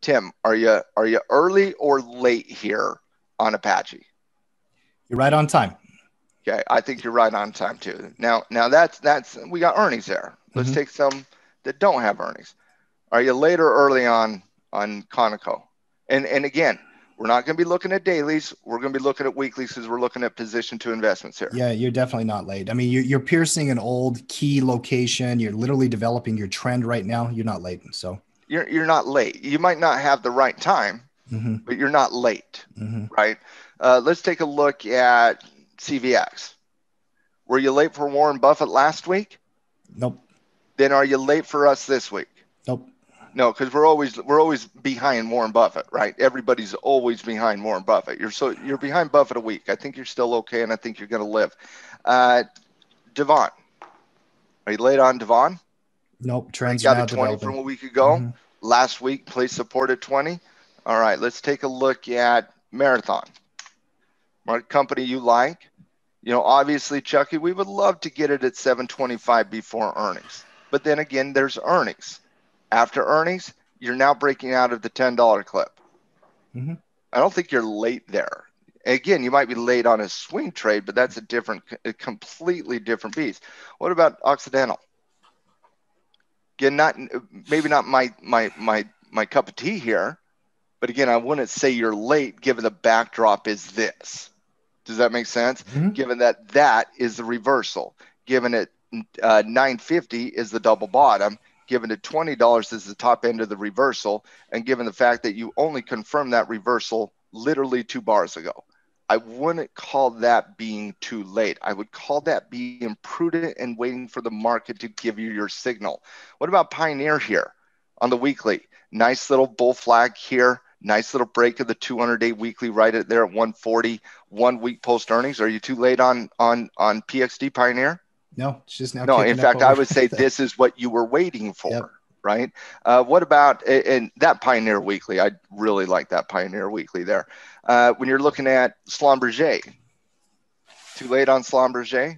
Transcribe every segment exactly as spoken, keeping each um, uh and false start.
Tim, are you are you early or late here on Apache? You're right on time. Okay, I think you're right on time too. Now, now that's that's we got earnings there. Let's Mm-hmm. take some that don't have earnings. Are you late or early on on Conoco? And and again, we're not going to be looking at dailies. We're going to be looking at weeklies because we're looking at position to investments here. Yeah, you're definitely not late. I mean, you're, you're piercing an old key location. You're literally developing your trend right now. You're not late. So You're you're not late. You might not have the right time, mm-hmm. but you're not late, Mm-hmm. right? Uh, let's take a look at C V X. Were you late for Warren Buffett last week? Nope. Then are you late for us this week? Nope. No, because we're always we're always behind Warren Buffett, right? Everybody's always behind Warren Buffett. You're so you're behind Buffett a week. I think you're still okay, and I think you're going to live. Uh, Devon, are you late on Devon? Nope. Trends Break are out now at twenty developing. from a week ago. Mm-hmm. Last week, place support at twenty. All right, let's take a look at Marathon. Market company you like. You know, obviously, Chucky, we would love to get it at seven twenty-five before earnings. But then again, there's earnings. After earnings, you're now breaking out of the ten dollar clip. Mm-hmm. I don't think you're late there. Again, you might be late on a swing trade, but that's a different, a completely different beast. What about Occidental? Again, not maybe not my my my my cup of tea here, but again, I wouldn't say you're late given the backdrop is this. Does that make sense? Mm-hmm. Given that that is the reversal, given it uh, nine fifty is the double bottom, given it twenty dollars is the top end of the reversal, and given the fact that you only confirmed that reversal literally two bars ago, I wouldn't call that being too late. I would call that being prudent and waiting for the market to give you your signal. What about Pioneer here on the weekly? Nice little bull flag here. Nice little break of the two hundred day weekly right at there at one forty, one week post earnings. Are you too late on on on P X D Pioneer? No, it's just now No, in kicking up fact, I over. would say this is what you were waiting for, Yep. right? Uh, what about and that Pioneer weekly? I really like that Pioneer weekly there. Uh, when you're looking at Schlumberger, too late on Schlumberger?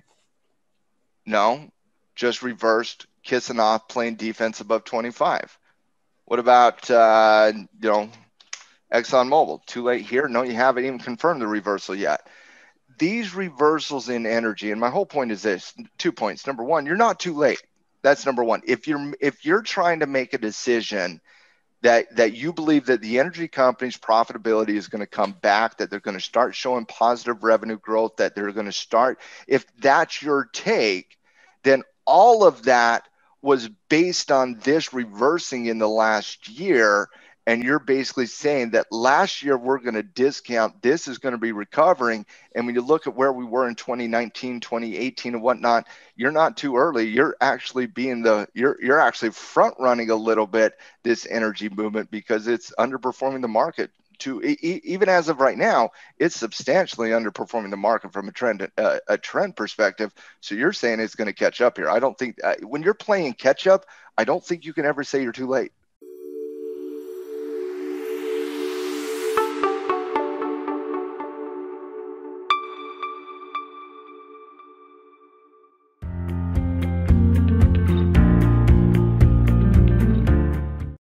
No, just reversed, kissing off, playing defense above twenty-five. What about uh, you know? ExxonMobil, too late here? No, you haven't even confirmed the reversal yet. These reversals in energy, and my whole point is this: two points. Number one, you're not too late. That's number one. If you're if you're trying to make a decision that that you believe that the energy company's profitability is going to come back, that they're going to start showing positive revenue growth, that they're going to start, if that's your take, then all of that was based on this reversing in the last year. And you're basically saying that last year we're going to discount, this is going to be recovering. And when you look at where we were in twenty nineteen, twenty eighteen and whatnot, you're not too early. You're actually being the, you're, you're actually front running a little bit this energy movement because it's underperforming the market to e- even as of right now, it's substantially underperforming the market from a trend, uh, a trend perspective. So you're saying it's going to catch up here. I don't think uh, when you're playing catch up, I don't think you can ever say you're too late.